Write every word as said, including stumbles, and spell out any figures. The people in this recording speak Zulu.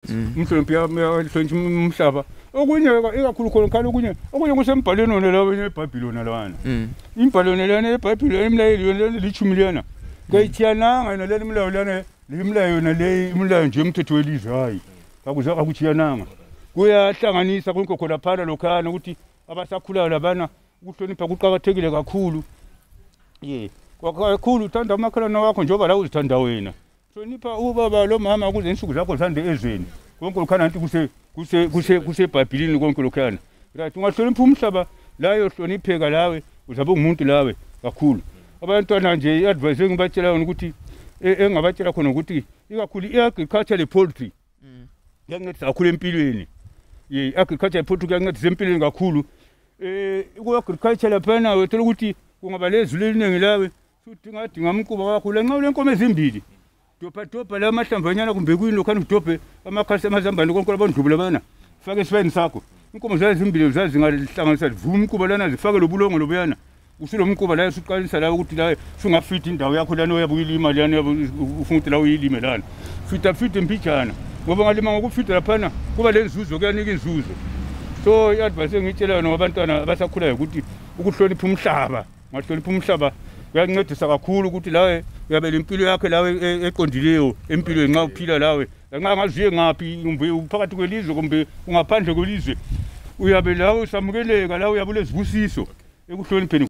umhloniphi yahlonipha umhlaba okunye ikakhulu khona khalo okunye okunye kusembhalweni wona lawo eBhayibhelini lawana imbhalweni lana eBhayibhelini emlayeli yona lichumi lana ngayithiyananga yona le imlayo lana le imlayo yona le imlayo nje umthetho welizwe hayi akuza akuthiyananga kuyahlanganisa konke khona phana lokhana ukuthi abasakhulayo labana ukuhlonipha kuqhakathekile kakhulu ye kakhulu uthanda amakhalana wakho njengoba la uzithanda wena hlonipha ubaba lo mama ukuze insuku zakho zande ezweni konke lokhana anti kuse kuse kuse kuseBhayibhelini konke lokhana right ungahlonipha umhlaba la yohlonipheka lawe uzabe umuntu lawe kakhulu abantwana nje iadvice engibatshela yona ukuthi engabatshela khona ukuthi ikakhulu iagriculture le poultry yancedisa kakhulu empilweni ye agriculture poultry yancedisa empilweni kakhulu eh ku agriculture laphana wethola ukuthi kungaba lezulu eliningi lawe futhi ngadinga umkuba wakho lenxa lenkomo ezimbili dopa dopa la mahlamvanyana kumbe kuyini lokhana udobhe amakhasi amazambane konke labondlubu labana fake isifeni sakho inkomo zazimbili zazi ngahlanganisa zivuma umkuba lana zifake lobulongo lobuyana usilo umkuba la usuqalisa la ukuthi la sungafita indawo yakho lana oyabuya imali lana ufuna ukuthi la uyilime lana fita fita impijana ngoba ngalima ngokufita laphana kuba lenzuzo kuyanika inzuzo so iadvice engitshela yona abantwana abasakhulayo ukuthi ukuhlonipha umhlaba ngahlonipha umhlaba kuyancedisa kakhulu ukuthi lawe uyabe lempilo yakhe lawe eqondileyo empilweni nxa uphila lawe nxa ngaziye ngaphi umbe uphakathi kwelizwe kumbe ungaphandle kwelizwe uyabe lawe usamukeleka lawe uyabe ulezibusiso ekuhlonipheni